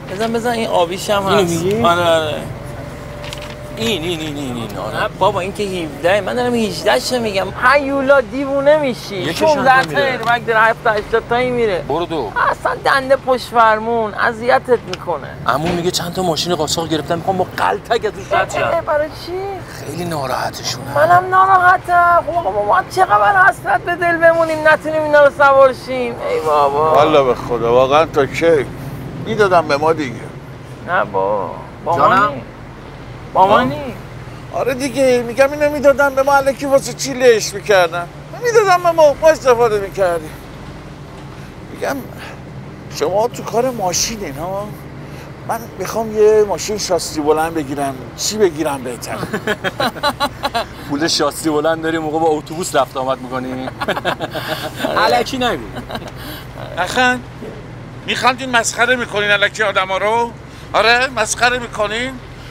بزن این آبیش هم هست. اینو میگی؟ آره این آره بابا این که 17 من دارم 18 شو میگم. هیولا دیوونه میشی. 16 تا ایربگ داره 70 80 تایی میره. برو دو. اصلا دنده پشت فرمون اذیتت میکنه. عمو میگه چند تا ماشین قاچاق گرفتم میخوام با قلتک ازش رد شم. برای چی؟ خیلی ناراحتشونه. منم ناراحتم. خب ما چقدر حسرت به دل بمونیم نتونیم اینا رو سوار شیم. ای بابا. والله به خدا واقعا تا کی میدادم به ما دیگه. نه با مامانی. آره دیگه میگم اینو میدادن به ما الکی واسه چی لش میکردن. میدادن به ما استفاده میکردیم. میگم شما تو کار ماشینین ها. من میخوام یه ماشین شاسی بلند بگیرم. چی بگیرم بهتر؟ پول شاسی بلند داری موقع با اتوبوس رفت آمد میکنی؟ الکی نگو. نخند میخندین مسخره میکنین الکی آدما رو. آره مسخره میکنین.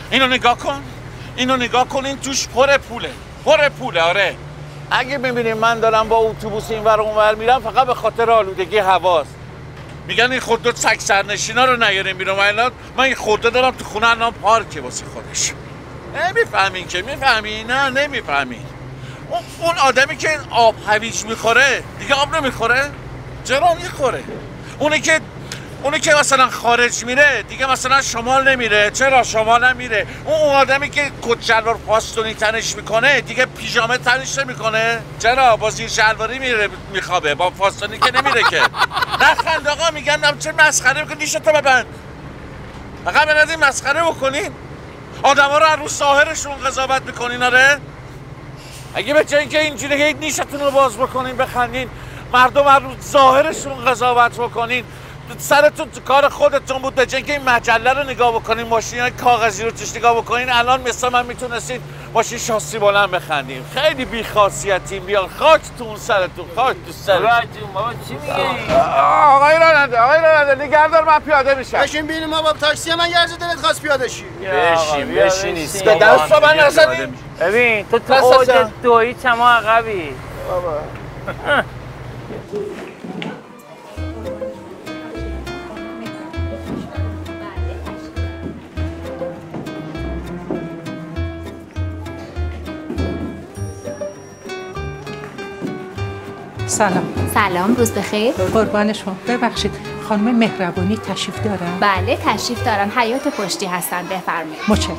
اینو نگاه کنین توش پر پوله. آره اگه ببینین من دارم با اتوبوس اینور اونور میرم فقط به خاطر آلودگی هواست. میگن این خودرو سگ سرنشینا رو نیاریم بیرون. من این خودرو دارم تو خونه الان پارکه واسه خودش. نمیفهمین که میفهمین؟ نه نمیفهمین. اون آدمی که آب هویج میخوره دیگه آب نمیخوره؟ چرا میخوره؟ اونی که مثلا خارج میره دیگه مثلا شمال نمیره. چرا شمال نمیره؟ اون آدمی که کت شلوار پاستونی تنش میکنه دیگه پیژامه تنش نمیکنه. چرا با زیر شلواری میره میخوابه، با پاستونی که نمیره که. نخند آقا میگن چه مسخره میکنی. نیشتو ببند فقط به نظر مسخره بکنین. آدما رو از رو ظاهرشون قضاوت میکنین. آره اگه به جای اینکه اینجوری هی نیشتون رو باز بکنین بخندین مردم از رو ظاهرشون قضاوت بکنین. سرتون تو کار خودتون بود. به جای اینکه این مجله رو نگاه بکنین ماشینای کاغذی رو توش نگاه بکنین الان مثلا من میتونستین ماشین شاسی بلند بخندیم. خیلی بی‌خاصیتین. بیان خاک تو اون سرتون. خاک تو سرتون. بابا چی میگی؟ آقای راننده نگهدار من پیاده میشم. بشین ببینیم ما با تاکسی من یه دلت خواست پیاده شی. بشین ایست. به دست من نزنیم. ببین تو اوج دویی چما عقبی. بابا سلام روز بخیر. قربان شما. ببخشید خانم مهربانی تشریف دارن؟ بله تشریف دارن. حیاط پشتی هستن. بفرمایید. متشکرم.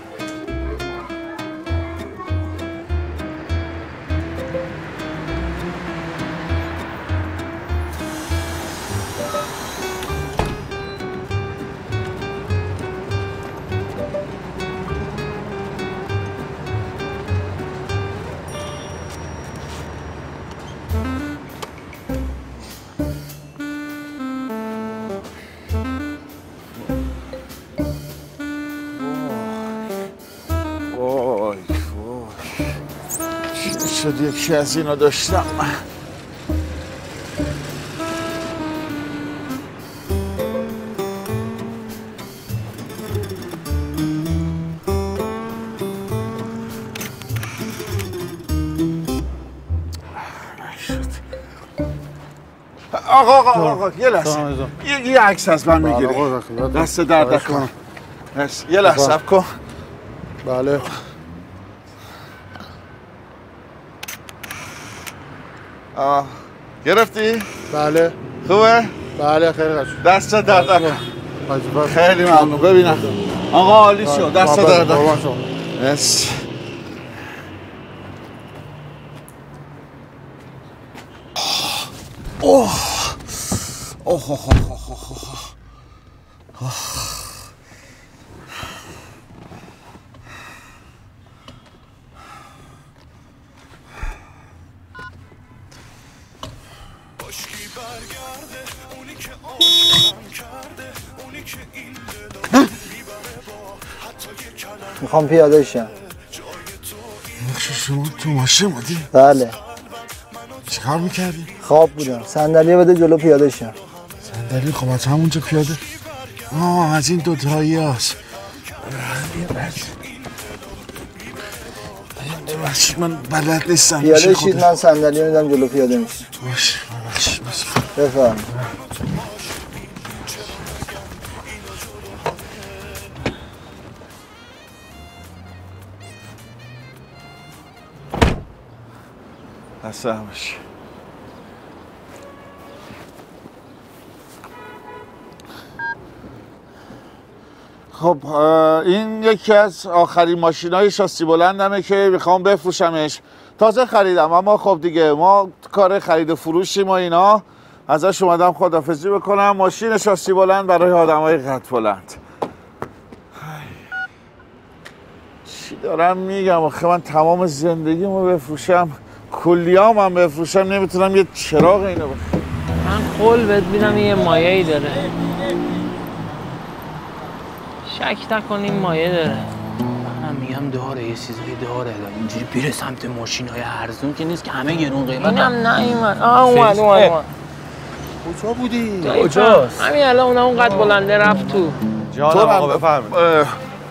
شد یکی از اینا داشتم. آقا یه لحظه یه عکس از من میگیری؟ دست درد نکنه. یه لحظه صبر کن. بله گرفتی؟ بله خوبه؟ بله خیلی قشنگ. دست درد نکنه. خیلی ممنون. ببینم آقا عالی شد. دست درد نکنه. میخوام پیاده شم. شما تو ماشین بودی؟ بله. چیکار میکردی؟ خواب بودم. صندلی بده جلو پیاده شم. صندلی خب از همونجا پیاده. از این دوتایی هست. ببخشید من بلد نیستم. پیاده شید من صندلی میدم جلو پیاده میشم. باشه بفرمایید. خسته نباشی. خب این یکی از آخرین ماشین‌های شاسی بلندمه که میخوام بفروشمش. تازه خریدم اما خب دیگه ما کار خرید و فروشیم و اینا. ازش اومدم خداحافظی بکنم. ماشین شاسی بلند برای آدمای قد بلند. چی دارم میگم آخه من تمام زندگیمو بفروشم کلیام هم بفروشم نمیتونم یه چراغ اینو بخرم. من قول بهت میدم یه مایه‌ای داره. شک نکنیم مایه داره. منم میگم داره یه چیزایی داره. اینجوری بیره سمت ماشین‌های ارزون که نیست که همه گرون قیمت. اینم نیومد. اومد. کجا بودی؟ کجاست؟ همین الان اون قد بلنده رفت تو. جانم آقا بفرمایید.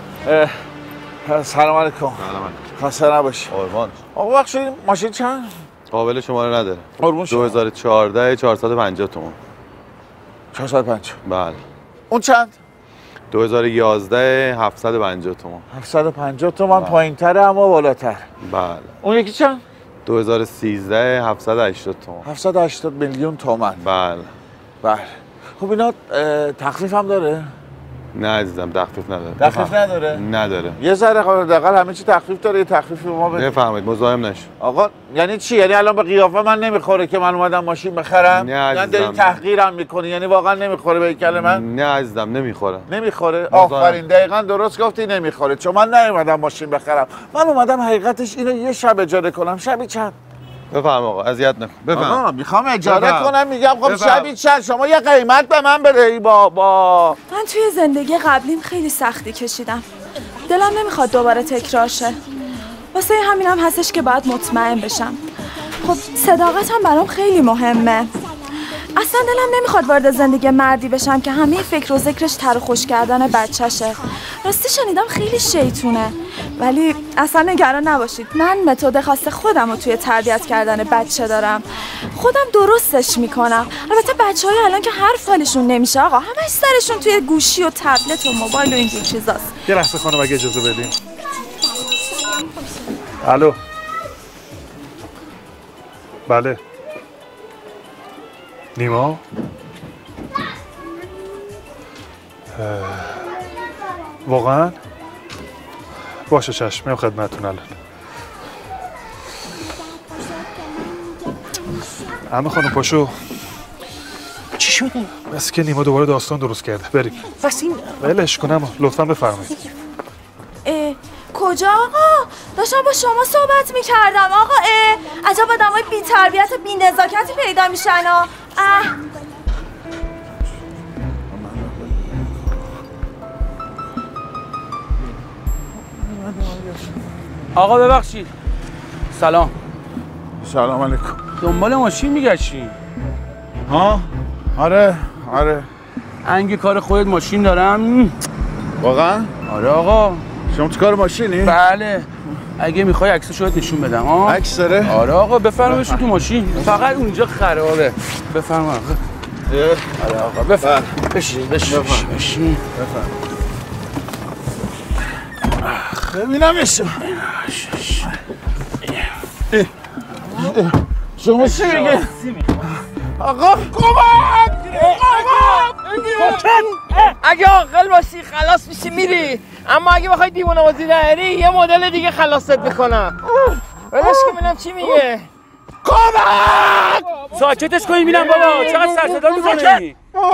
سلام علیکم. خسته نباشی. قربان. آقا بخشید ماشین چند؟ قابل شماره نداره. قربون شما. 2014 450 تومان. 450. بله. اون چند؟ 2011 750 تومان. 750 تومان پایین‌تره اما بالاتر. بله. اون یکی چند؟ 2013 780 تومان. 780 میلیون تومان. بله. بله. خب اینا تخفیف هم داره؟ نه عزیزم تخفیف نداره. تخفیف نداره؟ نداره. یه ذره حداقل همه چی تخفیف داره، یه تخفیف به ما بده. بفرمایید مزاحم نشو. آقا یعنی چی؟ یعنی الان به قیافه من نمیخوره که من اومدم ماشین بخرم؟ نه یعنی عزیزم. داری تحقیرم میکنی؟ یعنی واقعا نمیخوره به هیکل من؟ نه عزیزم نمیخوره. نمیخوره؟ آفرین دقیقاً درست گفتی نمیخوره چون من نیومدم ماشین بخرم. من اومدم حقیقتش اینو یه شب اجاره کنم. شبی چند؟ بفرم آقا اذیت نکن. بفرم. آقا میخوام اجاره بفرم. کنم میگم خب بفرم. شبی چند؟ شما یه قیمت به من بده. با من توی زندگی قبلیم خیلی سختی کشیدم. دلم نمیخواد دوباره تکرار شه. واسه همینم هستش که باید مطمئن بشم. خب صداقت هم برام خیلی مهمه. اصلا دلم نمیخواد وارد زندگی مردی بشم که همه فکر و ذکرش تر و خوش کردن بچه‌شه. راستی شنیدم خیلی شیطونه. ولی اصلا نگران نباشید. من متد خاص خودم رو توی تربیت کردن بچه دارم. خودم درستش میکنم. البته بچه‌های الان که حرف حالشون نمیشه آقا. همش سرشون توی گوشی و تبلت و موبایل و اینجور چیزاست. یه لحظه خانم اگه اجازه بدین. الو. بله. نیما؟ واقعا؟ باشه چشم میام خدمتتون الان. عمه خانم پاشو. چی شده؟ بس که نیما دوباره داستان درست کرده. بریم. پس این ولش کنم لطفا بفرمایید. کجا آقا؟ داشتم با شما صحبت میکردم آقا. عجب آدمای بی تربیت و بی نزاکتی پیدا میشن. آقا ببخشید. سلام. سلام علیکم. دنبال ماشین میگشتی؟ ها؟ آره. انگ کار خودت ماشین دارم. واقعا؟ آره آقا. شما تو کار ماشینی؟ بله. اگه میخوای عکسشو بهت نشون بدم ها. عکس داره؟ آره آقا بفرمایید تو ماشین. فقط اونجا خرابه. بفرمایید آقا. آره آقا بفرمایید. بشین. ببینمش. شما چی میگه؟ آقا کمک! اگه عاقل باشی خلاص میشی میری، اما اگه بخوای دیوونه بازی داری یه مدل دیگه خلاصت میکنم. ولش کن ببینم چی میگه. کمک! ساکتش کنید ببینم بابا چقدر سر صدا می‌کنی.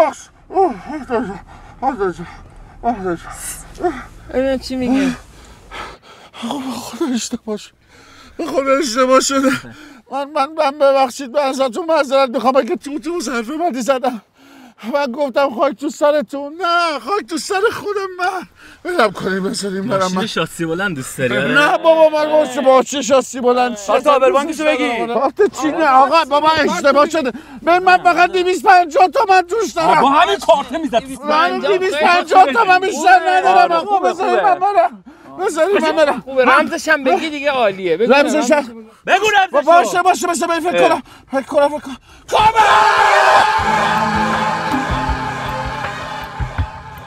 ببینم چی میگه. خدا اشتباه شده. من ببخشید من ازتون معذرت میخوام اگه تو حرف بدی زدم. من گفتم خاک تو سرتون. نه خاک تو سر خودم. من برم کنیم بذاریم برم. ماشین شاسی بلند دوست داری؟ نه بابا من با چه شاسی بلند. کارت آبربانکشو بگی. کارت چی؟ نه آقا بابا اشتباه شده. من فقط 250 تومن توش دارم. با همین کارت میزد. من 250 تومن بیشتر ندارم. آقا بذاریم من برم. خوبه رمزش هم بگی دیگه عالیه. رمزش بگو رمزشو. باشه بذار فکر کنم.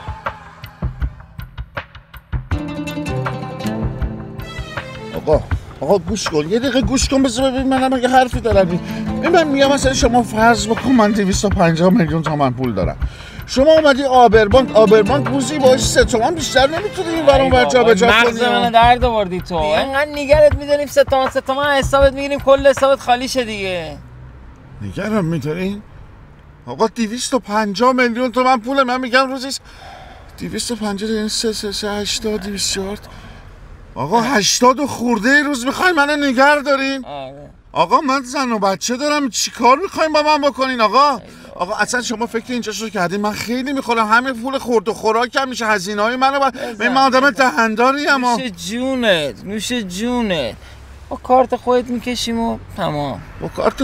آقا آقا گوش کن، یه دقیقه گوش کن، بذار ببین منم اگه حرفی دارم. من میگم مثلا شما فرض بکن من 250 میلیون تومان پول دارم، شما اومدی آبربانک روزی باش 3 تومن بیشتر نمیتونی این ورون ور جابجا کنی. مغز منو درد آوردی تو. اینقدر نگرت می‌داریم 3 تومن حسابت میگیریم، کل حسابت خالی شه دیگه. نگرم می‌دارین؟ آقا 250 میلیون تومن پول من میگم روزی 250 یعنی 80 240. آقا 80 خورده روز میخواین منو نگه دارین؟ آقا من زن و بچه دارم، چیکار میخواین با من بکنین آقا؟ آقا اصلا شما فکر اینجاشو کردین من خیلی میخورم، همه پول خورد و خوراکم میشه، هزینه‌های منو من آدم دهنداریم. نوش جونت با کارت خودت میکشیم و تمام. با کارت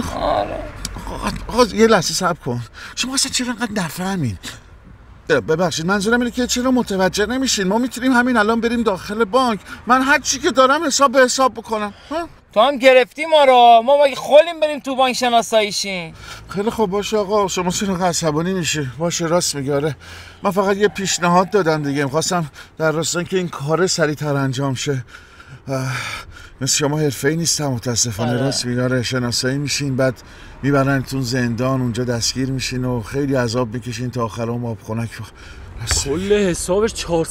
آقا یه لحظه صبر کن، شما اصلا چرا انقدر نفهمین؟ ببخشید منظورم اینه که چرا متوجه نمیشین؟ ما میتونیم همین الان بریم داخل بانک، من هر چی که دارم حساب به حساب بکنم. تو هم گرفتی ما رو، ما مگه خولیم بریم تو بانک شناسایی شیم؟ خیلی خوب باشه آقا، شما چرا عصبانی میشه؟ باشه راست میگه. آره من فقط یه پیشنهاد دادم دیگه، میخواستم در راستن که این کار سریعتر انجام شه. مثل شما حرفه‌ای نیستم متاسفانه. راست میگه. آره شناسایی میشین، بعد میبرنتون زندان، اونجا دستگیر میشین و خیلی عذاب میکشین تا آخر اون آب خنک. کل حسابش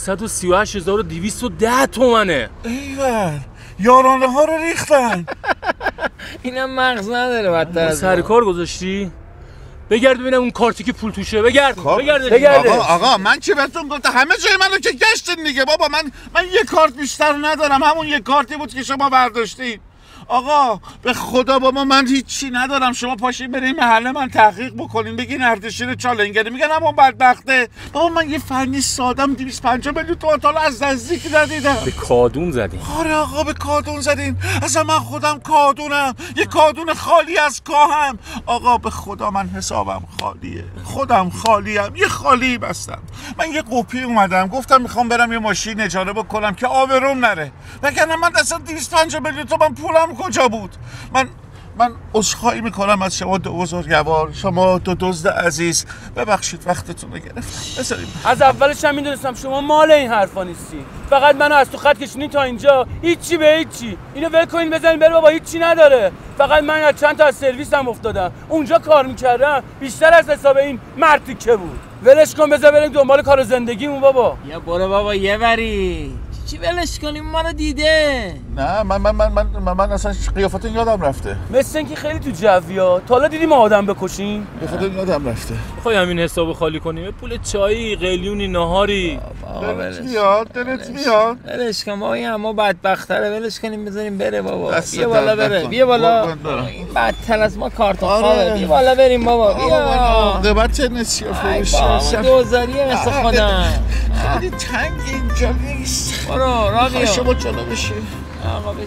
438,210 تومنه. ایول یارانه ها رو ریختن. اینم مغز نداره بدتر از سر کار گذاشتی؟ بگرد ببینم اون کارتی که پول توشه. بگرد. آقا من چی بهتون گفتم؟ همه جای منو که گشتین دیگه بابا. من یه کارت بیشتر ندارم، همون یه کارتی بود که شما برداشتین. آقا به خدا بابا من هیچی ندارم، شما پاشین بریم محله من تحقیق بکنین، بگین اردشیر چالنگری، میگن اما بدبخته. بابا من یه فنی سادم 250 میلیون تومن از نزدیک ندیدم. به کادون زدین؟ آره آقا به کادون زدین. اصلا من خودم کادونم، یه کادون خالی از کاهم. آقا به خدا من حسابم خالیه، خودم خالیم، یه خالی بستم. من یه قپی اومدم گفتم میخوام برم یه ماشین اجاره بکنم که آبروم نره، وگرنه من اصلا 250 میلیون تومن پولم کجا بود؟ من عذرخواهی میکنم از شما دو بزرگوار، شما دو دزد عزیز، ببخشید وقتتون رو گرفتم. بذارید از اولش هم میدونستم شما مال این حرفا نیستی، فقط منو از تو خط کشونی تا اینجا، هیچی به هیچی. اینو ول کنین بزنین بره بابا، هیچی نداره. فقط من از چند تا از سرویسم افتادم، اونجا کار میکردم بیشتر از حساب این مرتی که بود. ولش کن بذار بریم دنبال کار زندگیمون بابا. یا برو بابا یه بری چی ولش کنیم، ما رو دیده. نه من اصلا قیافتون یادم رفته. مثل اینکه خیلی تو جویا. تا حالا دیدی ما آدم بکشیم؟ قیافتون یادم رفته. میخوای همین حسابو خالی کنیم؟ پول چایی، قلیونی، نهاری. دلت میاد ولش کن بابا، این اما بدبختره، ولش کنیم بذاریم بره بابا. بیا بالا بره، بیا بالا. این بدتر از ما کارتون خوابه. بیا بالا بریم بابا. بیا عاقبت چه نسیه فروشی دوزاریه مثل خودم. خیلی تنگ اینجا نیست. برو را بیا. شما جلو بشین. آقا بشین.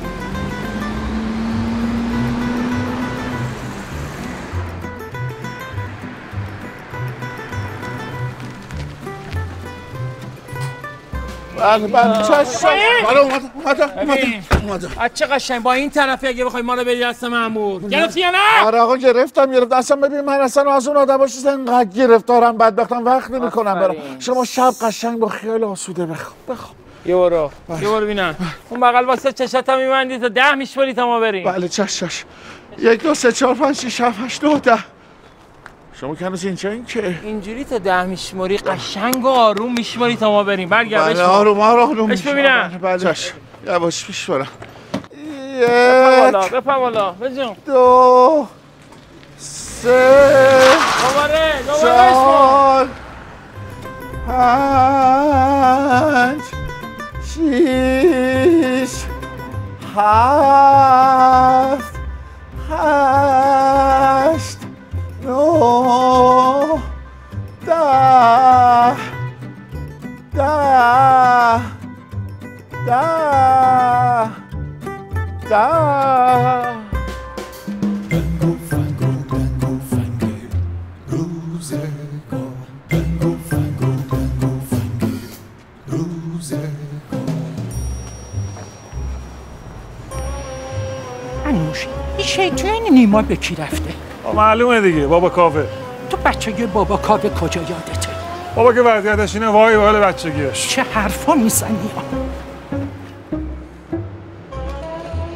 بله چشم. اومدم. چه قشنگ با این طرفی اگه بخوای ما رو بری دست مأمور. گرفتی یا نه؟ آره آقا گرفتم. اصلا ببین من اصلا از اون آدم باشی انقدر گرفتارم بدبختم وقت نمی‌کنم برام. شما شب قشنگ با خیال آسوده بخواب. یه برو ببینم. اون بغل واسه چشاتم می‌بندی تا 10 میشوری تا ما بریم. بله چش. 1 2 3 4 5 6 7 8 9 10. شما که هنوز اینجا این که اینجوری تا 10 میشماری قشنگ و آروم میشماری تا ما بریم. برگرد. بله آروم. بش ببینم. بله چش. یواش پیش برم. بپر بالا. بجون. 2 3 4 5 6 7 8 9 10 انوش این شیطون نیما به کی رفته؟ معلومه دیگه بابا کافه. تو بچگی بابا کافه کجا یادته؟ بابا که وضعیتش اینه وای به حال بچگیش. چه حرفا میزنی؟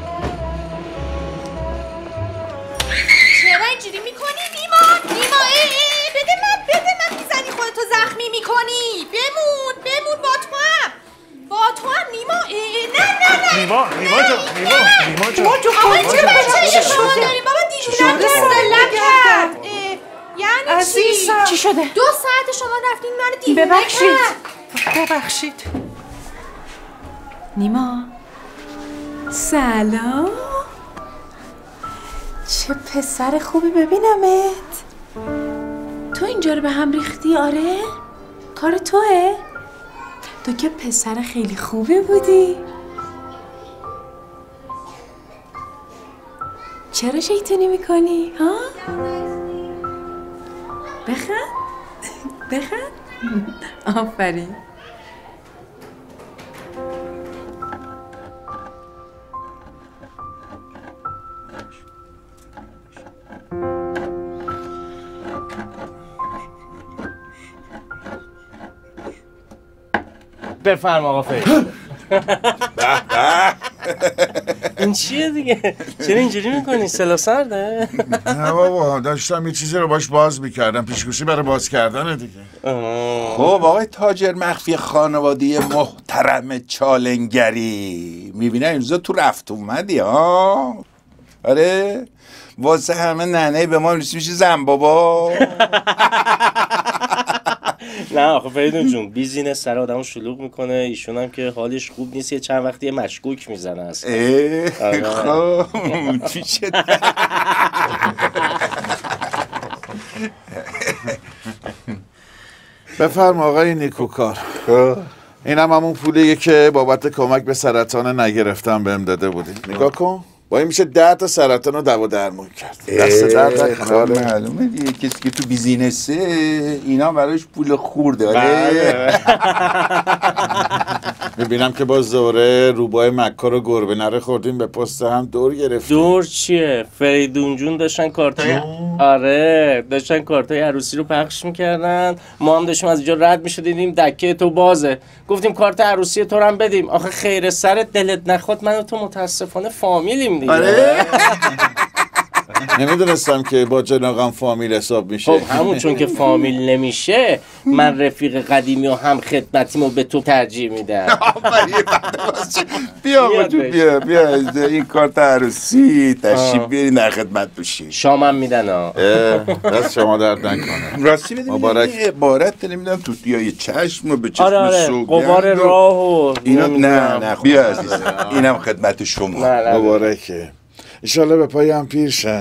نیما جو آقا چه بچه شما داریم بابا دیوونم که کرد. یعنی چی شده؟ 2 ساعت شما رفتین منو دیوونه کرد. ببخشید نیما سلام. چه پسر خوبی ببینمت. تو اینجا رو به هم ریختی؟ آره؟ کار توه؟ تو که پسر خیلی خوبی بودی. چرا شیطانی میکنی؟ ها؟ بخند آفرین. بفرم آقا فرید. این چیه دیگه؟ چرا اینجوری میکنی؟ سلا سرده؟ نه بابا داشتم یه چیزی رو باش باز میکردم، پیشگوشی برای باز کردنه دیگه. خب آقای تاجر مخفی خانوادی محترم چالنگری، میبینم این روزا تو رفت اومدی ها؟ آره؟ واسه همه ننه به ما میشه زن بابا. نه آخه فریدون جون بیزینس سر آدمو شلوغ میکنه، ایشون هم که حالش خوب نیست، یه چند وقتی مشکوک میزنه اصلا. خب چی شد؟ بفرم آقای نیکوکار. اینم همون پولیه که بابت کمک به سرطان نگرفتم بهم داده بودی. نگاه کن، با این میشه 10 تا سرطان رو دوا درمون کرد. دست درد نکنه. معلومه دیگه کسی که تو بیزینسه اینا براش پول خورده. میبینم که باز دوره روبای مکار و گربه نره خوردیم به پست هم دور گرفتیم. دور چیه؟ فریدون جون داشتن کارتای آره داشتن کارتای عروسی رو پخش میکردن، ما هم داشتیم از اینجا رد میشدیم دکه تو بازه، گفتیم کارت عروسی تو رو هم بدیم. آخه خیر سرت دلت نخواد من و تو متاسفانه فامیلیم دیگه. آره؟ نمیدونستم که با جناقم فامیل حساب میشه. خب همون چون که فامیل نمیشه من رفیق قدیمی و هم خدمتیمو به تو ترجیح میدم. بیا بیا این کارت عروسی تشریف بیاری در خدمت بشی. شامم میدن ها. دست شما درد نکنه. راستی بدیم مبارک. عبارت نمیدونم توتیای چشم و به چشم آره قبار راه و اینا. نه بیا عزیز اینم خدمت شما. مبارکه. انشالله به پای هم پیر شن.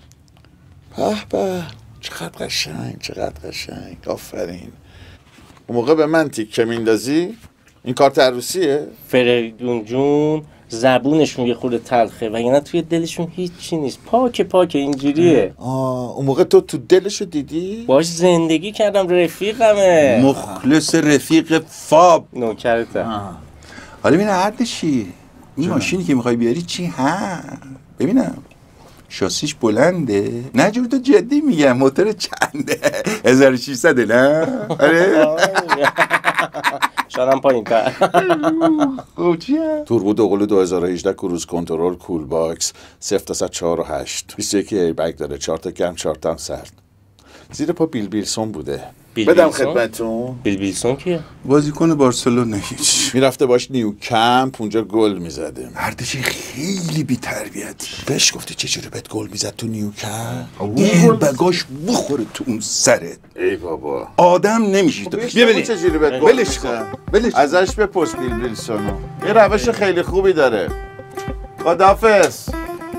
به چقدر قشنگ. آفرین. اون موقع به من تیکه میندازی؟ این کارت عروسیه؟ فریدون جون زبونشون یه خورده تلخه و یعنی توی دلشون هیچی نیست. پاک اینجوریه. اون موقع تو دلشو دیدی؟ باش زندگی کردم، رفیقمه. مخلص رفیق فاب نوکرته. حالا ببین اردشیر این ماشینی که میخوای بیاری چی هم؟ ببینم شاسیش بلنده؟ نه جور تو جدی میگم، موتور چنده؟ 1600 نه؟ آره؟ شادم پایین تر. خب چیه؟ توربو دوقلو 2018 کروز کنترل کول باکس 0 تا 4 و 8 21 ایربگ داره، 4 تا گرم 4 تا هم سرد. زیر پا بیلسون بوده. بدم خدمتتون. بیلسون کیه؟ بازیکن بارسلونا. هیچ میرفته باش نیو کمپ اونجا گل میزده. مردش خیلی بی تربیتی. بهش گفتی چجوری بهت گل میزد تو نیو کمپ؟ این بگاش بخوره تو اون سرت. ای بابا آدم نمیشی تو. بیا ببین چجوری بهت گل میزد. ازش بپرس بیلسونو. یه روش خیلی خوبی داره. خداحافظ.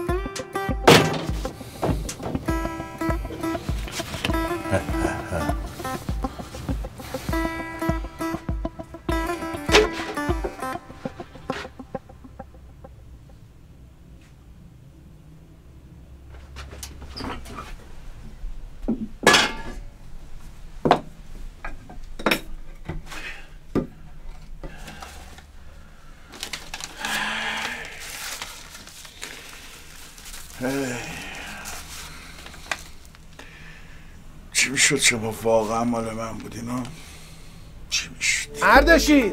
چی میشد شما واقعا مال من بودین ها؟ چی میشد؟ اردشیر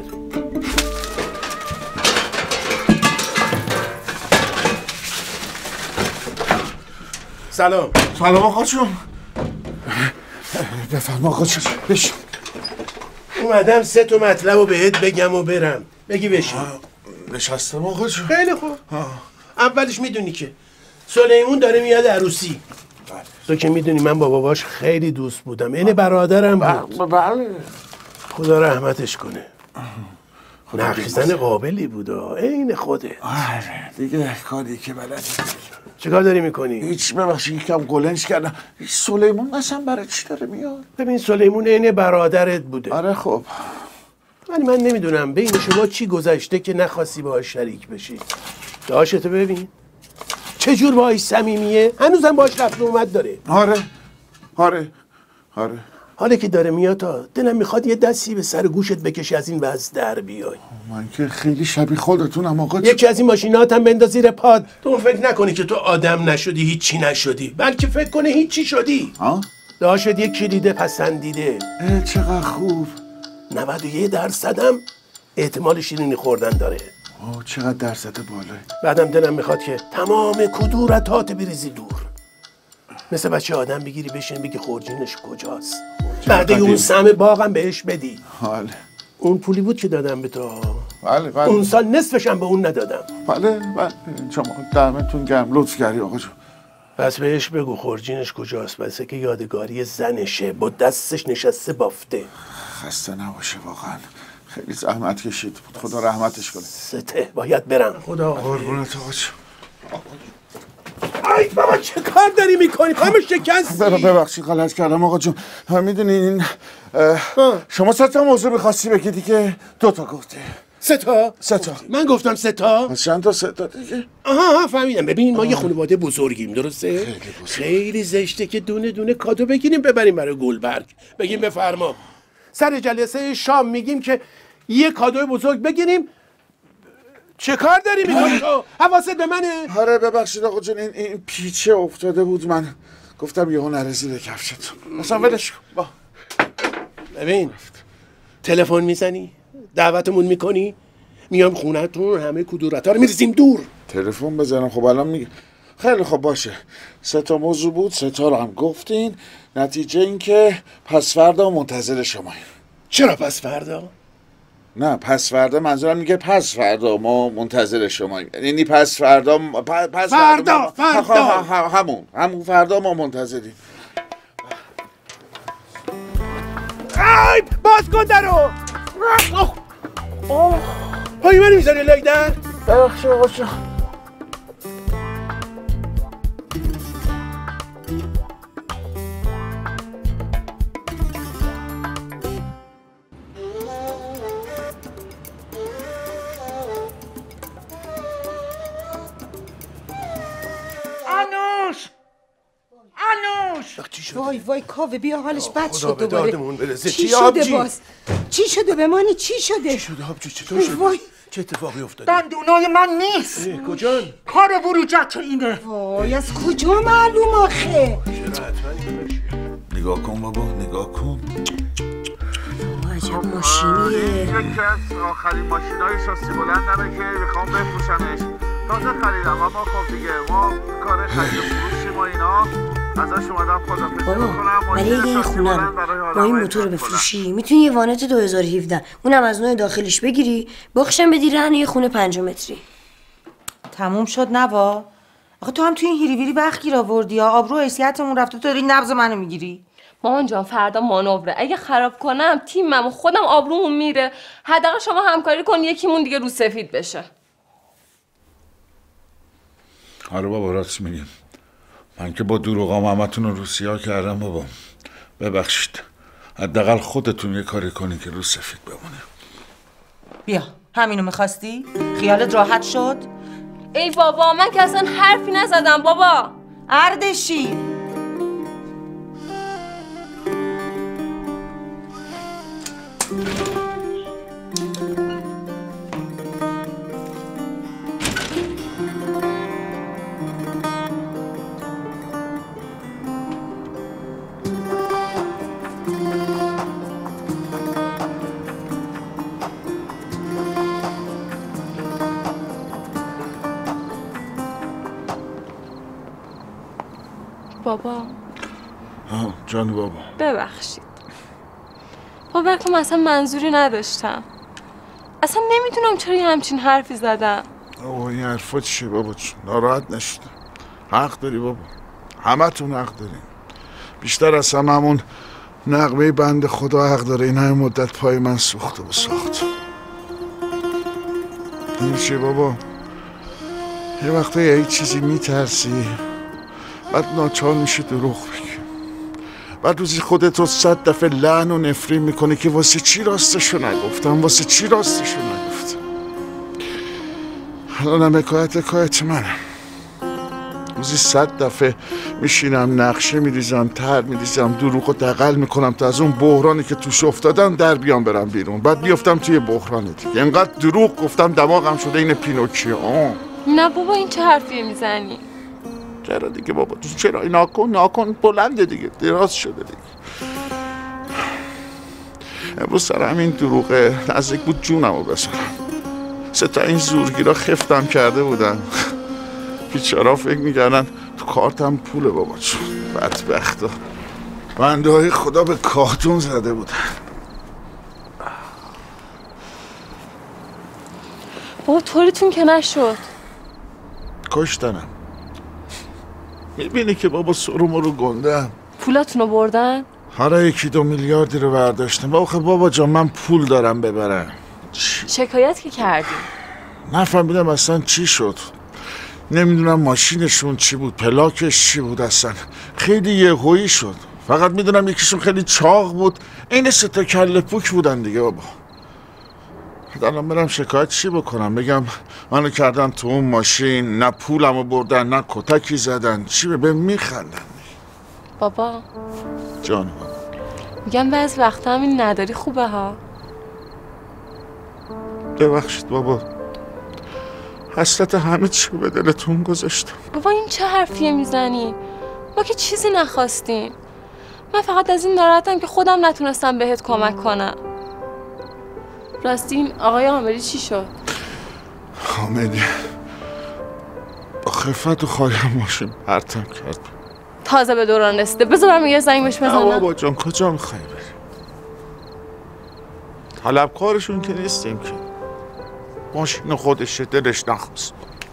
سلام آقا جون. بفرم آقا جون. بشین. اومدم 3 تا مطلب رو بهت بگم و برم. بگی بشین. نشستم آقا جون. خیلی خوب. اولش میدونی که سلیمون داره میاد عروسی. تو که میدونی من با باباش خیلی دوست بودم، اینه برادرم بود. بله. خدا رحمتش کنه. نقشزن قابلی بود عین خوده. آره دیگه کاری که بلدی. چیکار داری میکنی؟ هیچ ببخشید یکم گلنج کردم. سلیمون اصلا برای چی داره میاد؟ ببین سلیمون عین برادرت بوده. آره خب. ولی من نمیدونم بین شما چی گذشته که نخواستی باهاش شریک بشی. داشتو ببین چه جور باهاش صمیمیه، هنوزم باهاش رفت و اومد داره. آره حالا که داره میاد تا دلم میخواد یه دستی به سر گوشت بکشی از این وضع در بیای. من که خیلی شبیه خودتونم آقا. یکی از این ماشینات هم بنداز زیر پاد. تو فکر نکنی که تو آدم نشدی، هیچی نشدی، بلکه فکر کنه هیچی شدی. داشت یک کلیده پسندیده. چقدر خوب. 91% هم احتمال شیرینی خوردن داره. چقدر درصد بالایی. بعدم دلم میخواد که تمام کدورتات بریزی دور، مثل بچه آدم بگیری بشین بگی خورجینش کجاست، بعد اون سهم باغم بهش بدی. بله. اون پولی بود که دادم به تو. بله. اون سال نصفش هم به اون ندادم. بله. شما دمتون گرم، لطف کردی آقا جون. پس بهش بگو خورجینش کجاست، بسه که یادگاری زنشه، با دستش نشسته بافته. خسته نباشه واقعا، خیلی زحمت کشید بود، خدا رحمتش کنه. سته باید برم. خدا قربونت آقا جون. ای بابا چه کار داری میکنی؟ پامو شکستی. ببخشید غلط کردم آقا جون. میدونین شما 3 تا موضوع می‌خواستی بگی دیگه 2 تا گفتی. 3 تا؟ من گفتم 3 تا؟ چند تا 3 تا دیگه؟ آها فهمیدم. ببین ما یه خانواده بزرگیم، درسته؟ خیلی زشته که دونه دونه کادو بگیریم ببریم برای گلبرگ، بگیم بفرما سر جلسه شام میگیم که یه کادوی بزرگ بگیریم. چه کار داری میکنی تو؟ حواست به منه؟ آره ببخشید آقا جون، این پیچه افتاده بود، من گفتم یهو نره زیر کفشتون. مثلا ولش کن. ببین تلفن میزنی، دعوتمون میکنی، میام خونتون، همه کدورتا رو میریزیم دور. تلفن بزنم؟ خب الان میگه. خیلی خب باشه. 3 تا موضوع بود، 3 تا رو هم گفتین. نتیجه این که پس فردا منتظر شماییم. چرا پس فردا؟ نه پس فردا منظورم میگه پس فردا ما منتظر شماییم، یعنی پس فردا فردا همون فردا ما منتظریم. ای باز کن درو. پای من میذاری لای در؟ ببخشید آقا جون. وای کاوه بیا، حالش بد شد دوباره. چی شده باز؟ چی شده بمانی؟ چی شده آبجی؟ چطور شده؟ وای چه اتفاقی افتاده؟ دندونای من نیست. کجان؟ کار بروجت اینه. وای از کجا معلوم آخه؟ نگاه کن بابا، نگاه کن. عجب ماشینیه. یکی از آخرین ماشینای شاسی بلندمه که میخوام بفروشمش. تازه خریدم اما خب دیگه ما کار خرید و فروشیم و اینا. ازش اومدم خدافظی بکنم. ولی اگه این خونه رو با این موتور بفروشی میتونی یه وانت 2017 اونم از نوع داخلیش بگیری، بخشم بدی رهن یه خونه 5 متری. تموم شد نوا. آخه تو هم توی این هیری ویری وقت گیر آوردی یا آبرو حیثیتمون رفته، تو داری نبض منو میگیری. مامان جان فردا مانوره، اگه خراب کنم تیمم و خودم آبرومون میره. حداقل شما همکاری کن یکیمون دیگه رو سفید بشه. آره بابا راست میگیم، من که با دروغام همتون رو روسیا کردم بابا، ببخشید. حداقل خودتون یه کاری کنی که رو سفید بمونه. بیا همینو میخواستی؟ خیالت راحت شد؟ ای بابا من که اصلا حرفی نزدم بابا. اردشیر بابا جان بابا ببخشید. باور کن اصلا منظوری نداشتم. اصلا نمیدونم چرا یه همچین حرفی زدم. بابا این حرفا چیه بابا؟ ناراحت نشده. حق داری بابا، همتون حق داریم. بیشتر از همون نغمه بند خدا حق داره. این همه مدت پای من سوخته و ساخت. این چیه بابا؟ یه وقتا یه چیزی میترسی بعد ناچار میشه دروغ بگی، بعد روزی خودت رو 100 دفعه لعن و نفرین میکنه که واسه چی راستشو نگفتم، واسه چی راستشو نگفتم. الانم حکایت منم. روزی 100 دفعه میشینم نقشه میریزم، طرح میریزم، دروغ و دغل میکنم تا از اون بحرانی که توش افتادم در بیام برم بیرون، بعد بیافتم توی بحران دیگه. اینقدر دروغ گفتم دماغم شده این پینوکیو. نه بابا این چه حرفیه میزنی؟ چرا دیگه بابا؟ چرا؟ ناکن بلنده دیگه، دراز شده دیگه. امروز سر همین دروغه نزدیک بود جونمو بزنم. 3 تا این زورگیرا خفتم کرده بودن. بیچارا فکر میکردن تو کارتم پوله بابا. چون بدبختا بنده های خدا به کارتون زده بودن. بابا طوریتون که نشد. کشتنم. میبینی که بابا سرمو رو گندم. پولاتونو بردن؟ آره 1-2 میلیاردی رو برداشتم. بابا جان من پول دارم ببرم. شکایت که کردی؟ نفهمیدم اصلا چی شد. نمیدونم ماشینشون چی بود، پلاکش چی بود، اصلا خیلی یهویی شد. فقط میدونم یکیشون خیلی چاق بود، این 3 تا کله پوک بودن دیگه بابا. الان برم شکایت چی بکنم؟ بگم منو کردن تو اون ماشین، نه پولمو بردن نه کتکی زدن، چی به میخندن. بابا جان میگم بعض وقتا همین نداری خوبه ها. ببخشید بابا، حسرت همه چی به دلتون گذاشتم. بابا این چه حرفیه میزنی؟ ما که چیزی نخواستیم. من فقط از این ناراحتم که خودم نتونستم بهت کمک کنم. راستی این آقای عامری چی شد؟ حامدی با خفت و خواهیم ماشین پرتم کرد. تازه به دوران رسیده. بذار برم یه زنگ بهش بزنم. بابا جان کجا میخوایی بری؟ طلبکارشون که نیستیم که. ماشین خودشه، دلش نخواست.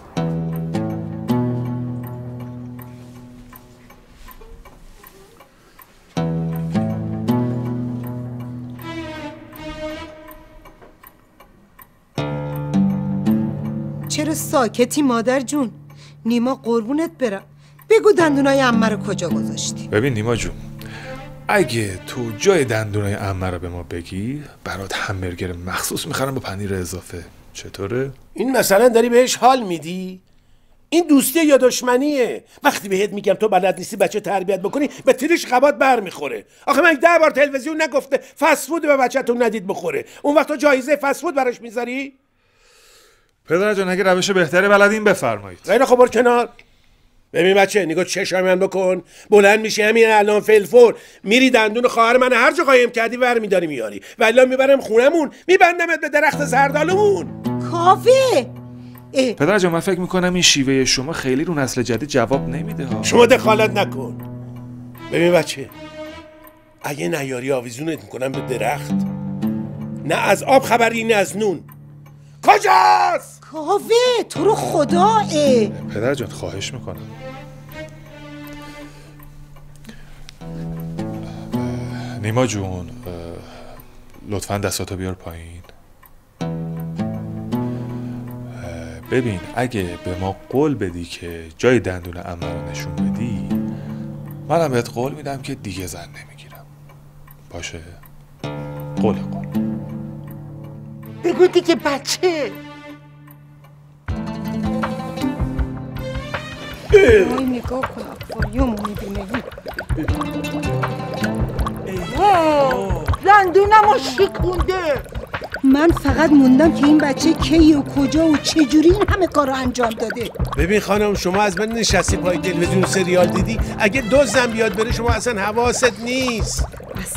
چرا ساکتی مادر جون؟ نیما قربونت برم، بگو دندونای عمه رو کجا گذاشتی؟ ببین نیما جون، اگه تو جای دندونای عمه رو به ما بگی برات همبرگر مخصوص میخرم با پنیر اضافه. چطوره؟ این مثلا داری بهش حال میدی؟ این دوستیه یا دشمنیه؟ وقتی بهت میگم تو بلد نیستی بچه تربیت بکنی به تیرش قبات بر میخوره. آخه من 10 بار تلویزیون نگفته فست فود به بچه‌تون ندید بخوره، اون وقت تو جایزه فست فود براش میذاری؟ پدر جان اگه روش بهتری بلدین بفرمایید. خیلی خب برو کنار. ببین بچه نگاه چشم من بکن، بلند میشی همین الان فلفور میری دندون خواهر من هر جا قایم کردی ور میداری میاری، والله میبرم خونمون میبندمت به درخت زردالمون. کافیه. پدر جان من فکر میکنم این شیوه شما خیلی رو نسل جدید جواب نمیده ها. شما دخالت نکن. ببین بچه اگه نیاری آویزونت میکنم به درخت، نه از آب خبری نه از نون. کجاست؟ کاوه تو رو خدا. پدر جان خواهش میکنم. نیما جون لطفاً دستاتو بیار پایین. ببین اگه به ما قول بدی که جای دندون عمه رو نشون بدی، منم بهت قول میدم که دیگه زن نمیگیرم. باشه؟ قول. بگو دیگه بچه. وای نگاه کن افاییمو میبینه. دندونمو شکونده. من فقط موندم که این بچه کی و کجا و چجوری این همه کار رو انجام داده. ببین خانم شما از من نشستی پای تلویزیون سریال دیدی، اگه دزدم بیاد بره شما اصلا حواست نیست.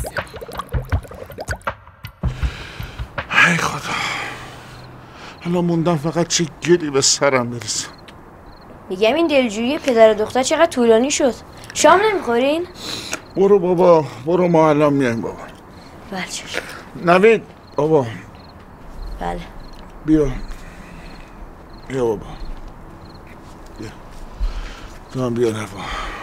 ای خدا الان موندم فقط چه گلی به سرم برسه. میگم این دلجویی پدر و دختر چقدر طولانی شد. شام نمیخورین؟ برو بابا برو، ما الان میایم بابا. بله. نوید بابا. بله. بیا بابا، بیا تو هم بیا نوا.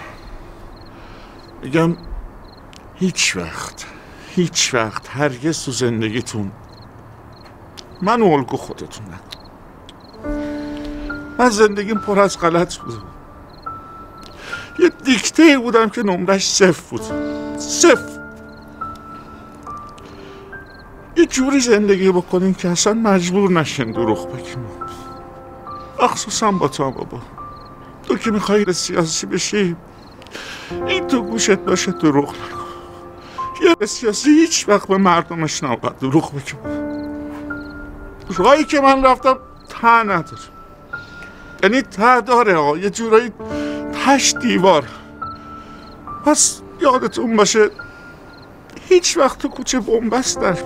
میگم هیچ وقت هرگز تو زندگیتون من الگو خودتون نکن. من زندگیم پر از غلط بود. یه دیکته بودم که نمرش 0 بود. 0. یه جوری زندگی بکنین که اصلا مجبور نشین دروغ بگیم، مخصوصا با تو بابا. تو که میخوای سیاسی بشی این تو گوشت باشه دروغ نکن. یه سیاسی هیچ وقت به مردمش نباید دروغ بگیم. راهی که من رفتم ته نداره، یعنی ته داره یه جورایی تش دیوار. پس یادتون باشه هیچ وقت تو کوچه بنبست در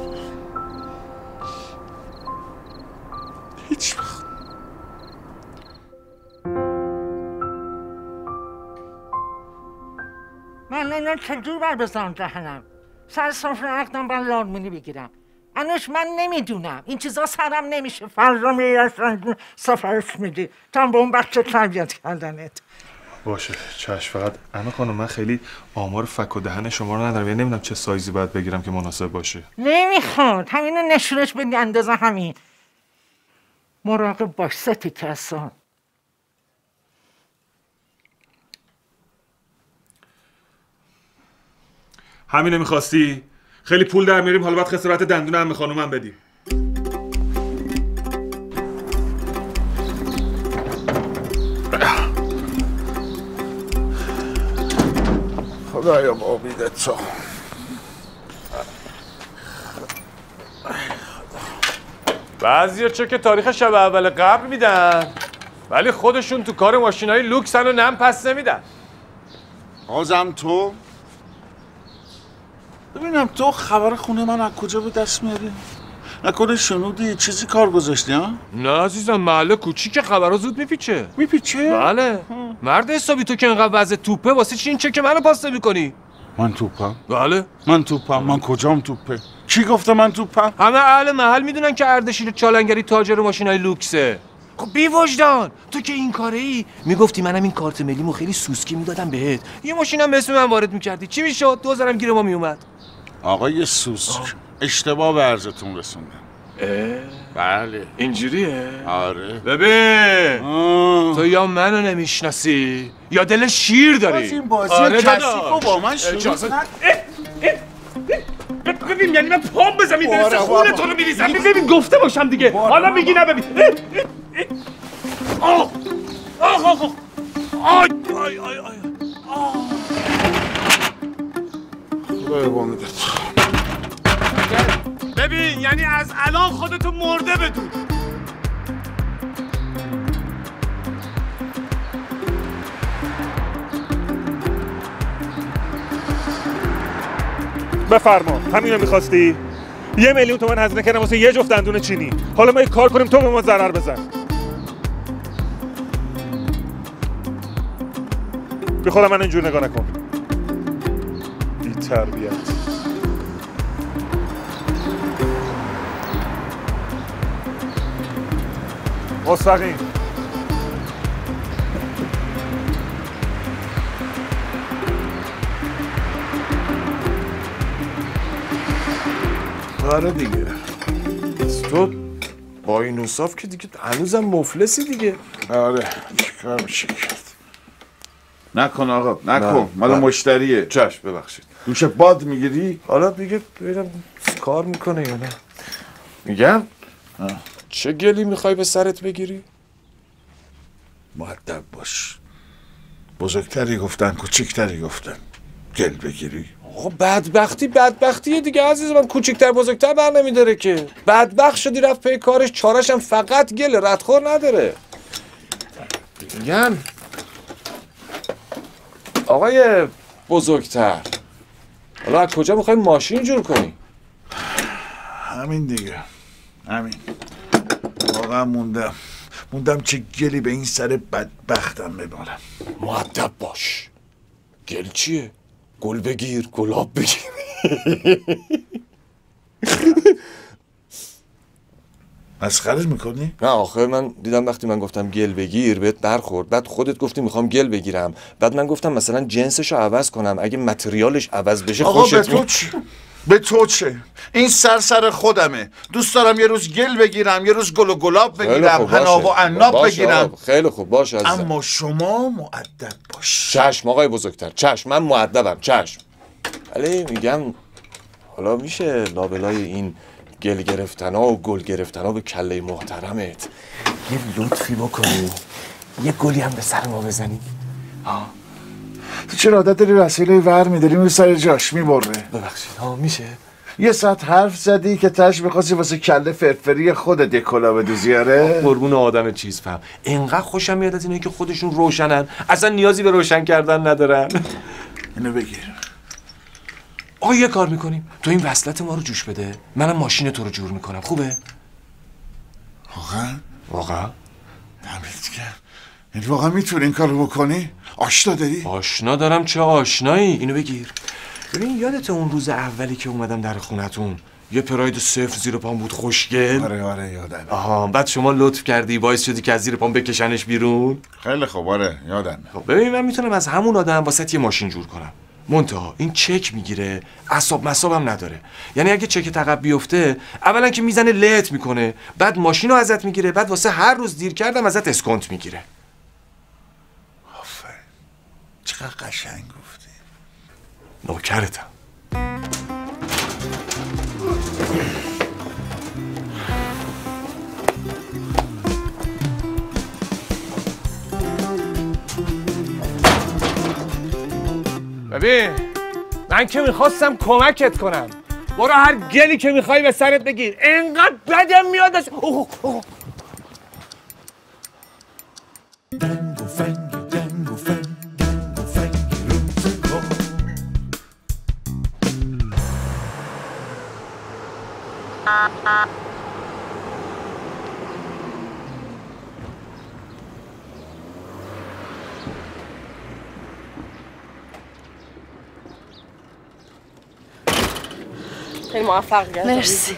هیچ وقت. من نمیدونم چجور باید بزنم دهنم. سر سفره عقدم باید لارمونی بگیرم. انوش من نمیدونم این چیزا سرم نمیشه. فردا میرسن سفرش میدی تا به اون بچه تربیت کردنت. باشه چشم. فقط اما خانم من خیلی آمار فک و دهن شما رو ندارم، یعنی نمیدونم چه سایزی باید بگیرم که مناسب باشه. نمیخواد همینو نشونش بدی اندازه همین. مراقب باش ستی کسان. همینو میخواستی؟ خیلی پول در میاریم، حالا باید خسارت دندون عمه خانومم بدیم. خدایا با امیدت تو. بعضیا چه که تاریخ شب اول قبل میدن ولی خودشون تو کار ماشینای لوکسن و نم پس نمیدن. بازم تو؟ ببینم تو خبر خونه من از کجا به دست میاری؟ نکنه شنودی چیزی کار گذاشتی ها؟ نه عزیزم محله کوچیک خبرها زود میپیچه. میپیچه؟ بله. مرد حسابی تو که انقدر وضع توپه واسه چی این چک منو پاس نمی‌کنی؟ من توپم؟ بله. من توپم؟ من کجام توپه؟ کی گفته من توپم؟ همه اهل محل میدونن که اردشیر چالنگری تاجر ماشینای لوکسه. خب بی وجدان تو که این کاره ای میگفتی منم این کارت ملیمو خیلی سوسکی میدادم بهت، یه ماشینم به اسم من وارد میکردی، چی میشد؟ 2000 گیر ما میومد. آقای سوسک اشتباه به عرضتون رسوندم. بله اینجوریه؟ آره. ببین تو یا منو نمیشناسی یا دل شیر داری. این بازی کثیفو با من شروع ببین یعنی من پام بزنم میدرسه خونه تو رو میریزم. ببین گفته باشم دیگه حالا میگی نه. ببین آه آه آه آی آی آی آی خدای با امیدت. ببین یعنی از الان خودتو مرده بدون. بفرما. همینو میخواستی؟ 1 میلیون تومان هزینه کردم واسه یه جفت دندون چینی. حالا ما یه کار کنیم تو به ما ضرر بزن. به خودم من اینجور نگاه نکن. بی تربیت. مستقیم. آره دیگه. تو با این اوصاف که دیگه هنوزم مفلسی دیگه. آره چیکار میشه کرد؟ نکن آقا نکن، مال مشتریه. چشم ببخشید. دوش باد میگیری؟ حالا دیگه ببینم کار میکنه یا نه. میگم چه گلی میخوای به سرت بگیری؟ مؤدب باش. بزرگتری گفتن کوچیکتری گفتن. گل بگیری؟ آقا بدبختیه دیگه عزیز من. کوچیکتر بزرگتر بر نمیداره که. بدبخت شدی رفت پی کارش، چارش هم فقط گله، ردخور نداره. میگم آقای بزرگتر حالا از کجا میخوای ماشین جور کنی؟ همین دیگه، همین. واقعا موندم چه گلی به این سر بدبختم ببارم. مؤدب باش. گل چیه؟ گل بگیر، گلاب بگیر. مسخره میکنی؟ نه آخه من دیدم وقتی من گفتم گل بگیر بهت برخورد، بعد خودت گفتی میخوام گل بگیرم، بعد من گفتم مثلا جنسشو عوض کنم اگه متریالش عوض بشه خوشت آقا به تو چه؟ این سر خودمه. دوست دارم یه روز گل بگیرم، یه روز گل و گلاب بگیرم، حناب و عناب بگیرم. خیلی خوب باشه عزیزم. اما شما مؤدب باش. چشم آقای بزرگتر، چشم، من مؤدبم، چشم. ولی میگم حالا میشه لابلای این گل گرفتنا و گل گرفتنا به کله محترمت یه لطفی بکنی، یه گلی هم به سر ما بزنی؟ تو چرا عادت داری وسیله ور میداری اون سر جاش میبره؟ ببخشید میشه؟ یه ساعت حرف زدی که تش میخواستی واسه کله فرفری خودت یه کلا بدوزی. آره قربون آدم چیز فهم. اینقدر خوشم میاد از اینایی که خودشون روشنن، اصلا نیازی به روشن کردن ندارن. اینو بگیر. آقا یه کار میکنیم، تو این وصلت ما رو جوش بده، منم ماشین تو رو جور میکنم، خوبه؟ واقعا؟ دمت گرم. یعنی واقعا میتونی این کارو بکنی؟ آشنا داری؟ آشنا دارم. چه آشنایی؟ اینو بگیر. ببین یادت اون روز اولی که اومدم در خونتون یه پراید صفر زیر پام بود خوشگل؟ آره یادمه. آها بعد شما لطف کردی باعث شدی که از زیر پام بکشنش بیرون؟ خیلی خوب آره یادمه. خب ببین من میتونم از همون آدم واسه یه ماشین جور کنم. منتها این چک میگیره، اعصاب مصابم نداره. یعنی اگه چک عقب بیفته اولا که میزنه لهت میکنه، بعد ماشین رو ازت میگیره، بعد واسه هر روز دیر کردم ازت اسکانت میگیره. آفرین. چقدر قشنگ گفتی. نوکرتم. ببین من که میخواستم کمکت کنم، برو هر گلی که میخوای به سرت بگیر، انقدر بدم میادش. خیلی موفق گردم. مرسی.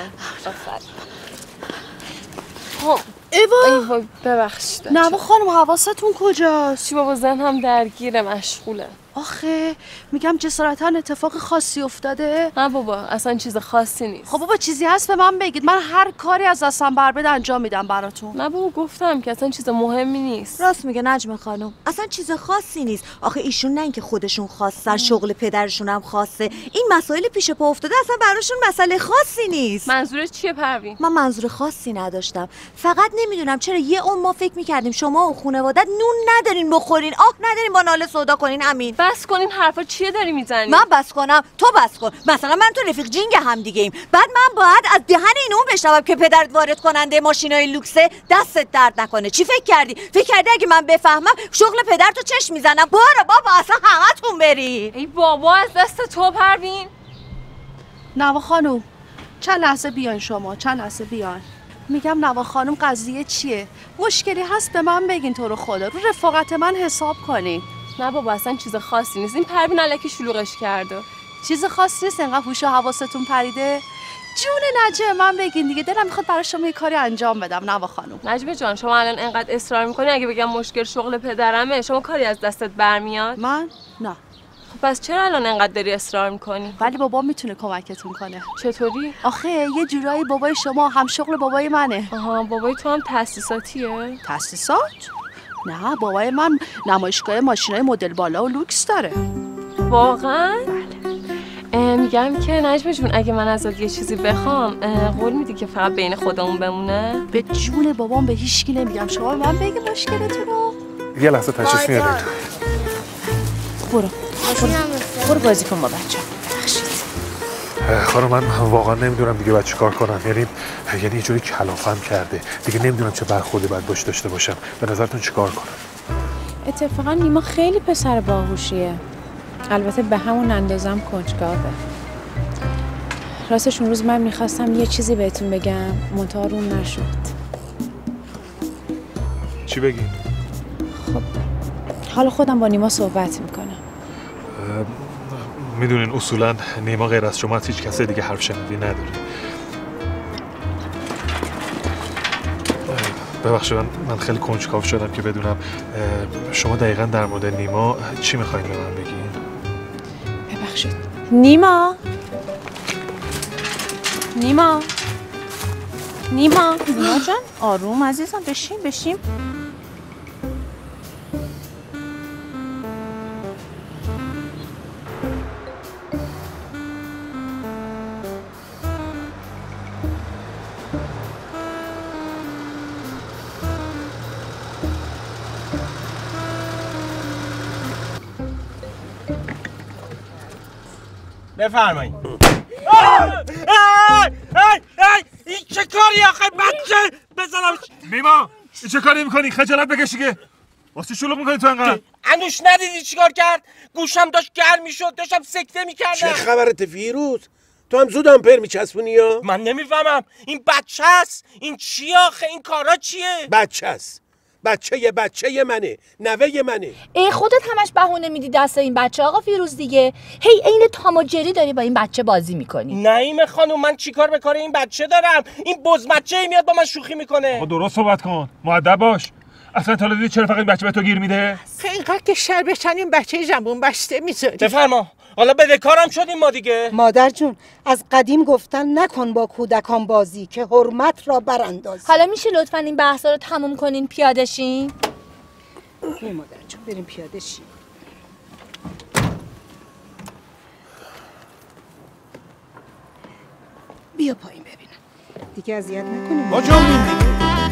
خب ایوا ببخشید. نوا خانم حواستون کجاست؟ چی بابا ذهنم درگیره، مشغوله. آخه میگم جسارتا اتفاق خاصی افتاده؟ نه بابا اصلا چیز خاصی نیست. خب بابا چیزی هست به من بگید، من هر کاری از دستم بر بیاد انجام میدم براتون. نه بابا گفتم که اصلا چیز مهمی نیست. راست میگه نجم خانم، اصلا چیز خاصی نیست. آخه ایشون نه اینکه خودشون خواستن، شغل پدرشون هم خواسته. این مسائل پیش پا افتاده اصلا براشون مسئله خاصی نیست. منظورت چیه پروین؟ من منظور خاصی نداشتم، فقط نمیدونم چرا یه اون ما فکر میکردیم شما و خانواده‌ات نون ندارین بخورین، آه ندارین با ناله سودا کنین. همین. بس کنین حرفا چیه داری میزنی؟ من بس کنم تو بس کن. مثلا من تو رفیق جینگ هم دیگه ایم، بعد من باید از دهن این اون بشنوم که پدرت وارد کننده ماشینای لوکسه؟ دستت درد نکنه. چی فکر کردی اگه من بفهمم شغل پدرتو چش میزنم؟ برو بابا اصلا همتون برین. ای بابا از دست تو پروین. نوا خانم چند لحظه بیان، شما چند لحظه بیان. میگم نوا خانم قضیه چیه؟ مشکلی هست به من بگین، تو رو خدا رو رفاقت من حساب کنین. نه بابا اصلا چیز خاصی نیست. این پروین الکی شلوغش کرده. چیز خاصی نیست، انقدر هوش و حواستون پریده. جون نجم من بگین دیگه، دلم میخواد برای شما یه کاری انجام بدم. نوا خانم. نجم جان شما الان انقدر اصرار میکنی اگه بگم مشکل شغل پدرمه شما کاری از دستت برمیاد؟ من نه. خب پس چرا الان انقدر داری اصرار میکنی؟ ولی بابا میتونه کمکتون کنه. چطوری؟ آخه یه جورایی بابای شما هم شغل بابای منه. آها بابای تو هم تأسیساتیه؟ تأسیسات؟ نه بابای من نمایشگاه ماشینای مدل بالا و لوکس داره. واقعا؟ میگم که نجم جون اگه من ازت یه چیزی بخوام قول میدی که فقط بین خودمون بمونه؟ به جون بابام به هیچکی نمیگم. شما به من بگی مشکلتون رو. یه لحظه تشریف میارید. برو بازی کن با بچه. خانم من واقعا نمیدونم دیگه باید چیکار کنم. یعنی یه جوری کلافم کرده دیگه، نمیدونم چه برخوردی باید باش داشته باشم. به نظرتون چیکار کنم؟ اتفاقا نیما خیلی پسر باهوشیه، البته به همون اندازم کنجکاوه. راستش اون روز من میخواستم یه چیزی بهتون بگم منتها روم نشد. چی بگین؟ خب حالا خودم با نیما صحبت میکنم. میدونین اصولا نیما غیر از شما هیچ کسی دیگه حرف شنوی نداره. ببخشید من خیلی کنجکاو شدم که بدونم شما دقیقا در مورد نیما چی میخواین به من بگین؟ ببخشید نیما جان آروم عزیزم، بشین بفرمایید. این چه کاری آخه بچه بزنم؟ نیما این چه کاری میکنی؟ خجالت بکش دیگه. واسه شلوغ میکنی تو انقدر؟ انوش ندیدی چیکار کرد؟ گوشم داشت گرم میشد، داشتم سکته میکردم. چه خبرت فیروز؟ تو هم زود آمپر میچسبونی یا؟ من نمیفهمم این بچه است؟ این چیه آخه؟ این کارا چیه؟ بچه است. بچه منه، نوه منه. ای خودت همش بهونه میدی دست این بچه آقا فیروز دیگه. هی عین تام و جری داری با این بچه بازی میکنی. نعیم خانم من چیکار به کار این بچه دارم؟ این بزمچه‌ای میاد با من شوخی میکنه. خب درست صحبت کن، مؤدب باش. اصلا تا دیدی چرا فقط این بچه به تو گیر میده؟ اینقدر که شر بشن این بچه جنبون بسته میذاری. بفرما. حالا بدهکارم شدیم ما دیگه. مادر جون از قدیم گفتن نکن با کودکان بازی که حرمت را براندازی. حالا میشه لطفا این بحثا رو تموم کنین پیاده شین؟ مادر جون بریم پیاده شیم. بیا پایین ببینم. دیگه اذیت نکنیم. ما جا می‌مونیم.